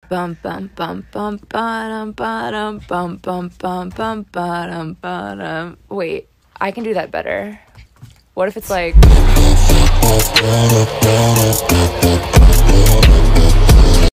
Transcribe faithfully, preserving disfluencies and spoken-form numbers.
Bum bum bum bum bum bum bum bum bum bum bum bum. Wait, I can do that better. What if it's like